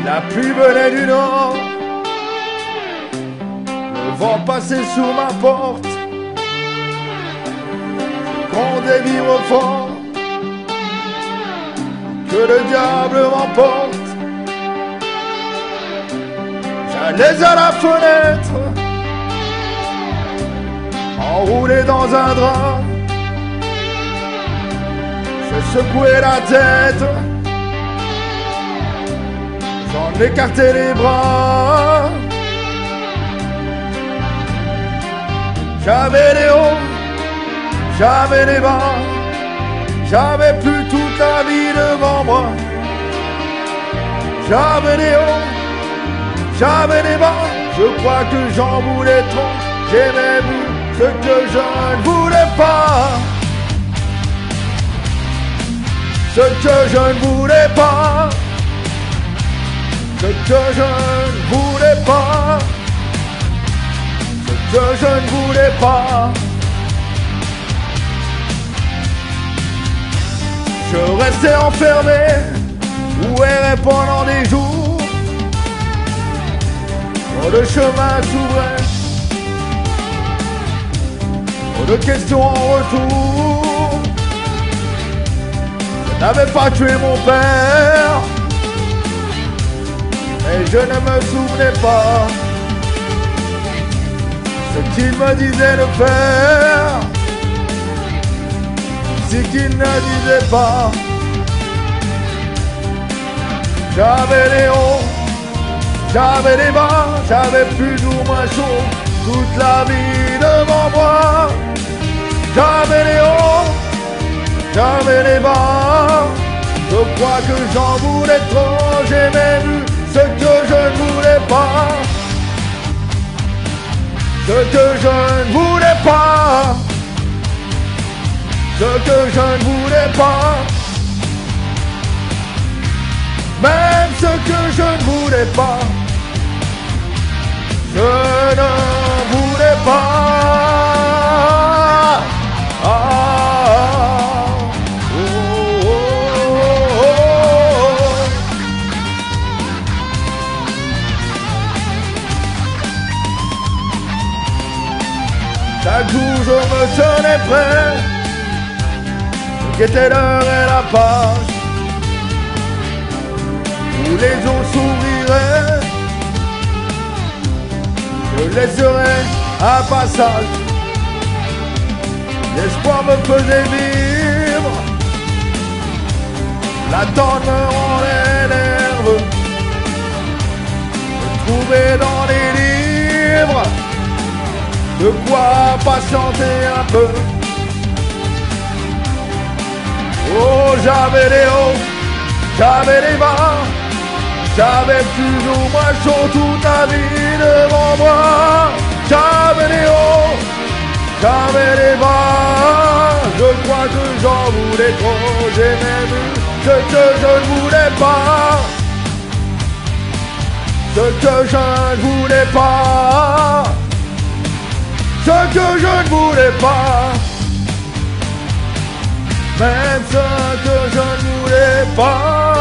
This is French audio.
La pluie venait du nord, le vent passait sous ma porte. Je comptais vivre fort, que le diable m'emporte. J'allais à la fenêtre, enroulé dans un drap. Je secouais la tête, j'en écartais les bras. J'avais les hauts, j'avais les bas, j'avais plus toute la vie devant moi. J'avais les hauts, j'avais les bas, je crois que j'en voulais trop. J'ai même vu ce que je ne voulais pas. Ce que je ne voulais pas. Ce que je ne voulais pas. Ce que je ne voulais pas. Je restais enfermé, où errais pendant des jours. Quand le chemin s'ouvrait, trop de questions en retour. Je n'avais pas tué mon père, mais je ne me souvenais pas ce qu'il me disait de faire, ce qu'il ne disait pas. J'avais les hauts, j'avais les bas, j'avais plus ou moins chaud toute la vie devant moi. J'avais les hauts, j'avais les bas, je crois que j'en voulais trop. J'ai même vu ce que je ne voulais pas. Ce que je ne voulais pas. Ce que je ne voulais pas. Même ce que je ne voulais pas. Je ne voulais pas. Chaque jour je me tenais prêt, je guettais l'heure et la page, où les eaux s'ouvriraient, je laisserais un passage. L'espoir me faisait vivre, l'attente me rendait nerveux. Je trouvais dans les livres de quoi patienter un peu. Oh, j'avais les hauts, j'avais les bas, j'avais plus ou moins chaud toute la vie devant moi. J'avais les hauts, j'avais les bas, je crois que j'en voulais trop. J'ai même vu ce que je ne voulais pas. Ce que je ne voulais pas. Ce que je ne voulais pas. Même ce que je ne voulais pas.